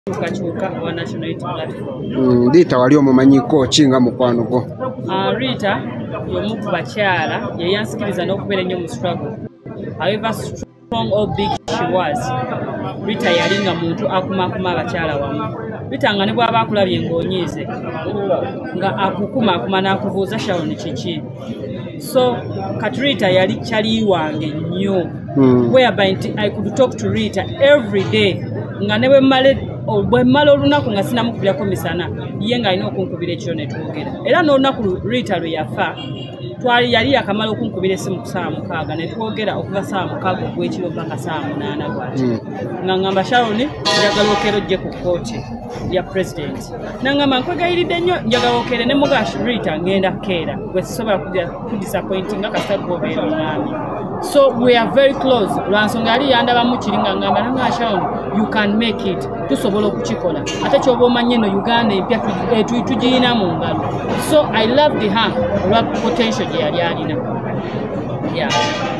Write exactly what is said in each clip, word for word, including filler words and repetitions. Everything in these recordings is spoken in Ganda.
Kachuka wa National Unity Platform. Mm, Rita wali omumanyiko kinga mukwano go. Uh, Rita yomu ku bakyala yeyansikiriza n'okubeera ennyo mu struggle. However strong or big she was, Rita yalinga muntu akumakuma abakyala wamu. Rita nga ne bw'aba akulabye ng'onyiize nga akukuma akuma n'akubuuza Sharon kiki. So kati Rita yali kyali wange nnyo, mm. whereby I could talk to Rita every day nga ne bwe mmale bwe mmala olunaku nga sinamukubirako misana ye nga alina okunkubira ekiro ne twogera. Era n'olunaku Rita lwe yafa twali yali yakamala okunkubira essimu ku ssaawa mukaaga ne twogera okuva ssaawa mukaaga ogw'ekiro mpaka ssaawa munaana bw'ati. Mm. nga ngamba Sharon njagala okero ojje ku kkooti ya president. Nangamba nkwegayiridde nnyo njagala okere ne mugashi Rita ngenda keera gwe sisobola kudisappointing nga kasita gwobeera omwami. So we are very close. Lwansonga yali yandaba mu kiringa ngamba nanga Sharon you can make it. Tusobola okukikola. Ate kyoba omanye no Uganda empya tugiyina mu ngalo. So I loved her olwa potential gye yali alina. Yeah.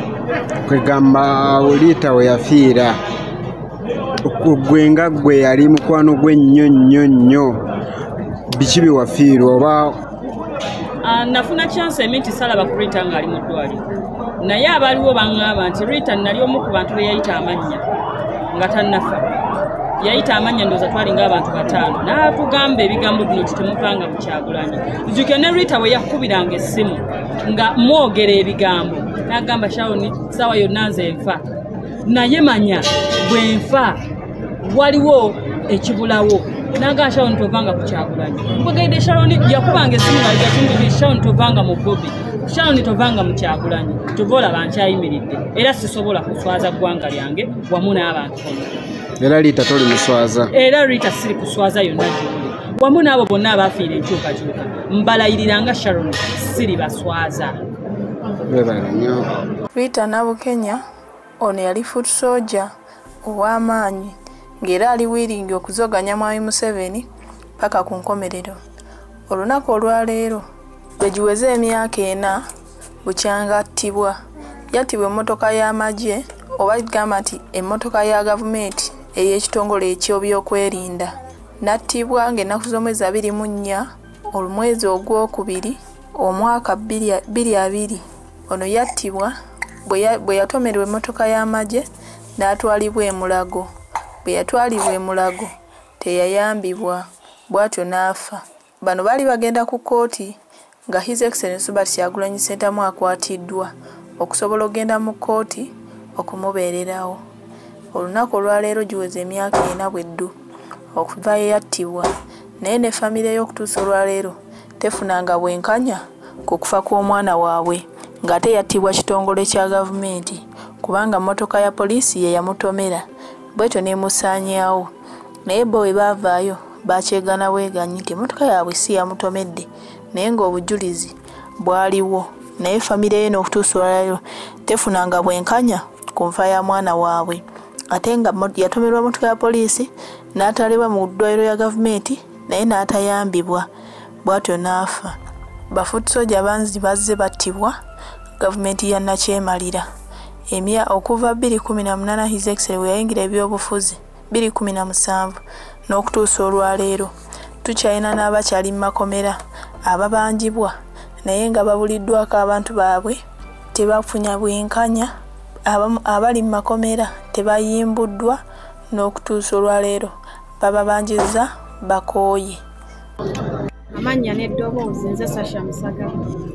Kwegamba Rita we yafiira okugwenga gwe yali mukwano gwe nnyo nnyo nnyo biki biwafiirwa oba uh, nafuna chance emiti salaba ku Rita nga ali mu ddwaliro naye abaliwo baŋŋamba nti Rita nali omu ku bantu be yayita amannya nga tannafa yayita amannya ndooza twalinga abantu bataano n'atugamba ebigambo bino kitemuvanga mu Kyagulanyi. Nzuke ne Rita we yakubiranga essimu nga mwogera ebigambo n'agamba Sharon sawa yonna nze nfa naye manya bwe nfa waliwo ekibulawo n'agamba Sharon tovanga ku Kyagulanyi. Mbagaide Sharon yakubanga essimu nga yatundu Sharon tovanga mu Bobi Sharon tovanga mu Kyagulanyi tuvola bankyayimiridde era sisobola kuswaza ggwanga lyange wamu n'abantu bonna. Era Rita toli muswaza. Era Rita siri kuswaza yonna gy'oli wamu n'abo bonna abafiira enkyukakyuka mbalayiriranga Sharon siri baswaza. Rita Nabukenya ono yali foot soldier ow'amaanyi ng'era ali wiringi okuzoganya mwami Museveni paka ku nkomerero. Olunaku olwaleero lwe giweze emyaka ena bukyanga attibwa. Yattibwa emmotoka y'amagye oba gamba nti emmotoka ya gavumenti ey'ekitongole eky'ebyokwerinda. Nattibwa ng'ennaku z'omwezi abiri mu nnya olumwezi ogwokubiri omwaka bbiri abiri. Ono yattibwa bwe yatomerwa emmotoka y'amagye n'atwalibwa e Mulago. Bwe yatwalibwa e Mulago teyayambibwa bw'atyo n'afa. Bano baali bagenda ku kkooti nga His Excellency Kyagulanyi Ssentamu akwatiddwa okusobola okugenda mu kkooti okumubeererawo. Olunaku olwaleero giweze emyaka ena bweddu okuva yattibwa naye ne famire y'okutuusa olwaleero tefunanga bwenkanya ku kufa kw'omwana waabwe ng'ate yattibwa kitongole kya gavumenti kubanga mmotoka ya poliisi ye yamutomera bwetyo n'emusaanyaawo. Naye bo bwe baavaayo bakyegana bweganyi nti emmotoka yaabwe si yamutomedde naye ng'obujulizi bwaliwo naye famire ye n'okutuusa olwaleero tefunanga bwenkanya ku nfa ya mwana waabwe ate nga yatomerwa mmotoka ya poliisi n'atwalibwa mu ddwaliro ya gavumenti naye n'atayambibwa bw'atyo n'afa. Bafoot soldier banzi bazze battibwa gavumenti ya Nakyemalira emya okuva bbiri kumi na munaana His Excellency yayingira ebyobufuzi bbiri kumi na musanvu n'okutuusa olwaleero tukyalina n'abakyali mu makomera ababanjibwa naye nga babuliddwako abantu baabwe tebafunya bwenkanya. Abali mu makomera tebayimbuddwa n'okutuusa olwaleero bababanjiza bakooye. Amannya n'eddoboozi nze Sasha Musaga.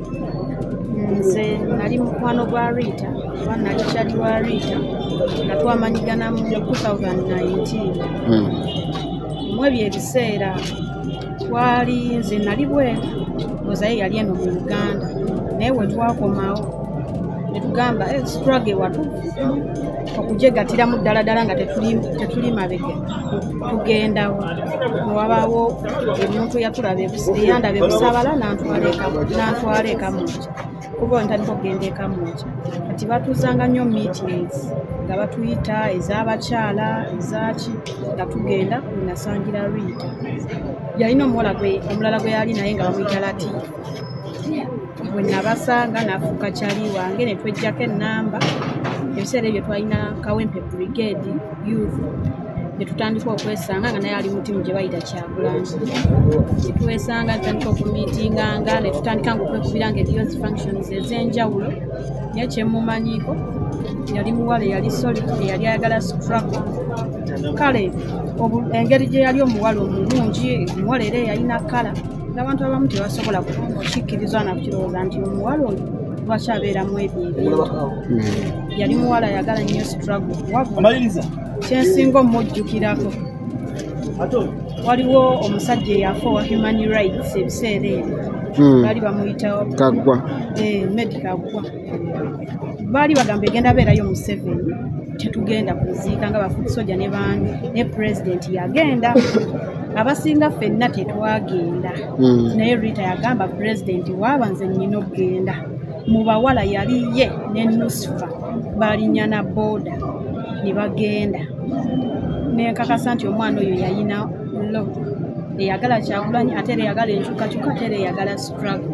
Nze nali mukwano gwa Rita oba nali kyali wa Rita nga twamanyigana mu two thousand nineteen. Mu ebyo ebiseera twali nze nali bweru ozaye yali eno mu Uganda naye we twakomawo ne tugamba struggle watu okujegatira mu ddala nga tetuli mabega tugendawo wabaawo omuntu yatulaba eyandaba ebusabala n'antwala ekamuki kuba ntandika okugenda ekamuki kati batuuzanga nnyo meetings nga batuyita ez'abakyala ezaki nga tugenda nasangira Rita yalina omuwala gwe omulala gwe yali naye nga bamuyita Latifa. Bwe nabasanga nafuuka kyali wange ne twejjako ennamba ebiseera ebyo twalina Kawempe Brigade Youth ne tutandika okwesanga nga naye ali mu ttiimu gye bayita Kyagulanyi. Ne twesanga ne tutandika okumiitinganga ne tutandika nga okwekubira nga eriyo zi functions ez'enjawulo naye kyemumanyiko yali muwala yali solid eyali ayagala struggle. Kale engeri gye yali omuwala omulungi omuwala era yalina kala n'abantu abamu tebasobola kukikkiriza na kukirowooza nti omuwala oyo lwaki abeeramu ebyo ebintu. Yali muwala ayagala nnyo struggle. Wabula kyensinga omujjukirako waliwo omusajja eyafa owa human rights ebiseera ebyo baali bamuyita Kaggwa Medi Kaggwa. Baali bagamba egenda beerayo Museveni tetugenda kuziika nga bafuuti soja ne baani ne pulezidenti yagenda abasinga ffenna tetwagenda naye Rita yagamba pulezidenti waaba nze nnyina okugenda. Mu bawala yali ye ne Nusifa baalinya na booda ne bagenda nenkakasa nti omwana oyo yayina lo eyagala Kyagulanyi ate era eyagala enkyukakyuka ate era eyagala struggle.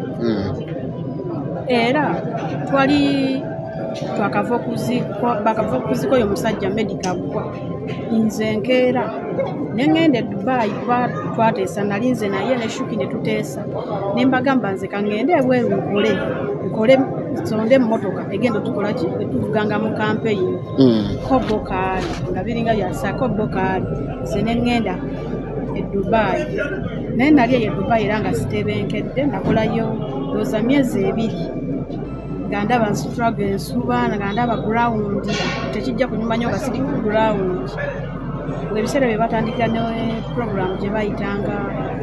Era twali twakava okuziko oyo musajja Medi Kaggwa nze nkeera ne ngenda e Dubai twateesa nali nze naye ne Shuki ne tuteesa ne mbagamba nze kangende ebweru nkole nkole sonde emmotoka egenda tukola ki etuvuganga mu campaign kobo kaali nga biringa byasa kobo kaali nze ne ngenda e Dubai naye nali eyo e Dubai era nga sitebenkedde nakolayo looza myezi ebiri nga ndaba struggle ensuba nga ndaba ground tekijja kunyuma nnyo nga siri ku ground. Ebiseera bye batandikira ne program gye bayitanga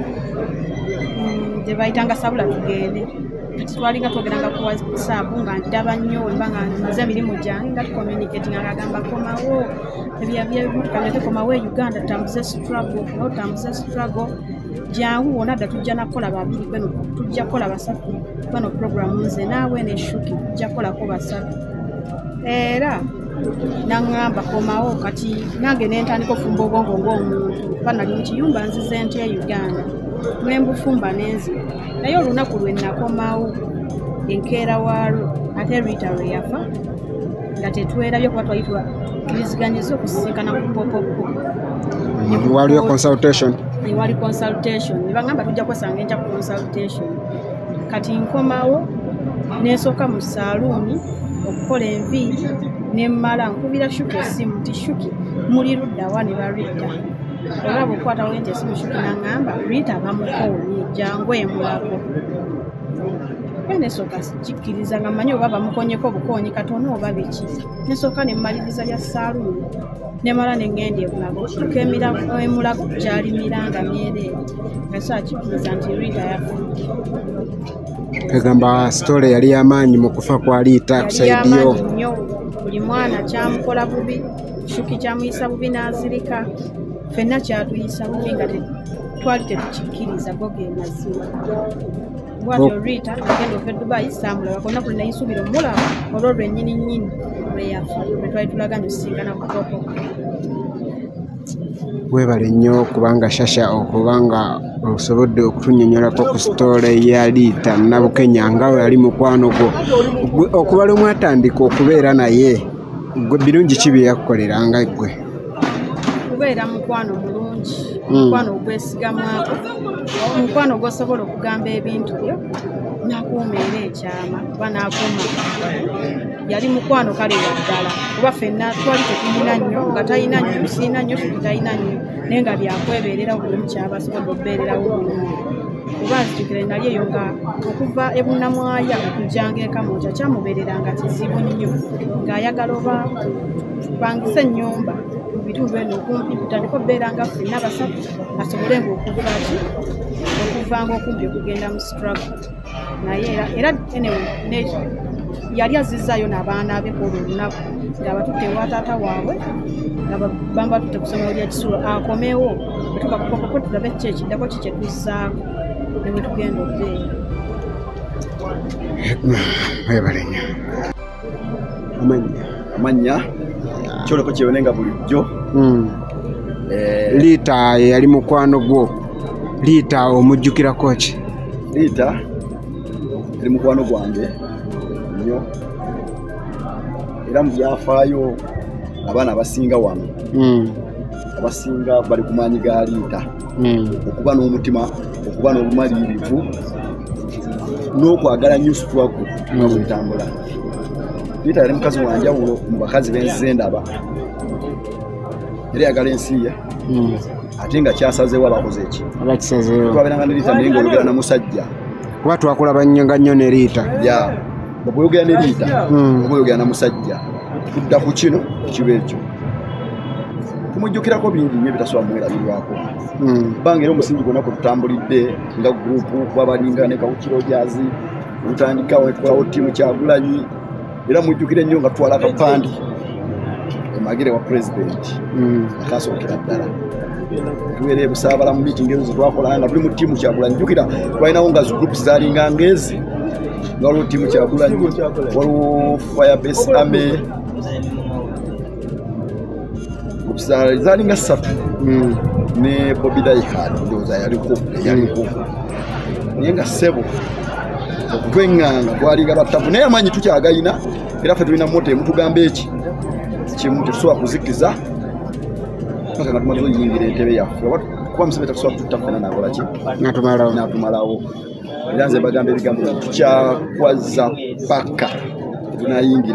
gye bayitanga sabula tugende kati twalinga twogeranga ku WhatsApp nga ndaba nnyo wemba nga maze emirimu gyange nga tucommunicating agamba komawo ebyabyabyemutukanete komawo e Uganda tambuze struggle no tambuze struggle jangu wona dda tujja nakola babiri bano tujja kola basatu bano program nze naawe ne Shuki tujja kolako basatu era nangamba komawo kati nange nentandika ofumba obwongo ng'omuntu banali mu kiyumba nzize nti e Uganda nembufumba nenzi naye olunaku lwe nakomawo enkeera waalwo ate Rita lwe yafa nga tetwerabye kuba twali tuliziganyiza okusisinkana ku popopo. Waliyo consultation wali consultation ne bagamba tujja kwesanga enkya ku consultation kati nkomawo nesooka mu saaluuni okukola enviiri nemmala nkubira Shuki essimu nti Shuki muli luddawa ne ba Rita olaba okukwatawo nti essimu Shuki naŋŋamba Rita bamukoonye jangu emulako nesooka kikkiriza nga mmanyi oba bamukonyeko obukoonyi katono oba biki nesooka nemmaliriza lya saaluuni nemala neŋŋenda emulago emulago gyali miranga myereere nga saa kikkiriza nti Rita yafudde. Egamba story yali y'amaanyi mu kufa kwa Rita kusaidiyo nnyo buli mwana kyamukola bubi Shuki kyamuyisa bubi n'azirika ffenna kyatuyisa bubi nga twali tetukikkiriza go ge mazima. Bwatyo Rita agenda ova e Dubai saamulaba konna kuli nayinsuubira omulaba olwo lwennyini nnyini lwe yafa lwe twali tulaganye tusisinkana ku topo. Weebale nnyo kubanga Shasha okubanga osobodde okutunnyonnyolako ku story ya Rita Nabukenya nga we yali mukwano gwo okuba lwe mwatandika okubeera naye gwe birungi ki bye yakukoleranga ggwe? Kubeera mukwano mulungi mukwano ogwesigamwako omukwano gw'osobola okugamba ebintu byo nakuuma era ekyama kuba nakuuma yali mukwano kale waddala kuba ffenna twali tetumina nnyo nga talina nnyo siina nnyo tutalina nnyo naye nga byakwebeerera buli omu kyabasobodde okubeererawo bulungi kuba nzijukire nali eyo nga okuva ebunnamwaya okujjanga eka mu nkya kyamubeereranga kizibu nnyo ng'ayagala oba tupangise ennyumba mu bitundu eno okumpi tutandika okubeera nga ffenna basatu asobolenga okuva ki okuvanga okumpi okugenda mu struggle naye era anyway yali azizzaayo n'abaana be kwolwo olunaku ng'abatutte ewa taata waabwe nga bamba batutte ku ssomero lya Kisulo akomewo bwetuba kupokoko tulabe ki ekiddako ki kye tuzzaako ne bwe tugenda okubeera. Weebale nnyo. Amannya amannya kyoleko kyebonenga bulijjo. Rita yali mukwano gwo. Rita omujjukirako ki? Rita yali mukwano gwange nnyo era mu byafaayo abaana abasinga wano abasinga bali ku maanyi ga Rita okuba n'omutima okuba n'obumalirivu n'okwagala new struggle nga bwetambula. Rita yali mukazi wa njawulo mu bakazi b'ensi ndaba yali ayagala ensi ye ate nga kyasazeewo abakoze eki twabeeranga ne Rita naye ng'olugera na musajja kuba twakulaba nnyo nga nnyo ne Rita ya bw'oyogera ne Rita oba oyogera na musajja tudda ku kino kiba ekyo tumujjukirako bingi nnyo ebitasobola mwerabirwako bbanga era omusingi gwonna kwe tutambulidde nga gurupu kubabalinga ne Kawukiro Jazzy tutandikawo ne tukolawo ttiimu Kyagulanyi era mujjukire nnyo nga tutwala akapandi emagere wa pulezidenti akasookera ddala tubeera ebusaabala mu miitingi ezo twakolanga nga tuli mu ttiimu Kyagulanyi jjukira twalinawo nga groups zaalinga ngezi nga waliwo ttiimu Kyagulanyi waliwo firebase army zaalinga ssatu ne Bobby Daihad ndowooza yaliko yaliko naye nga ssebo okutwenganga twalinga battavu naye amaanyi tukyagayina era ffe tulina mmoto emutugamba eki kimu tetusobola kuzikiza paka nga tumaze oyingira entebe yaffe kuba Museveni tetusobola kututta ffena nakola ki n'atumalawo era nze mbagamba ebigambo tukyakwaza paka tunayingira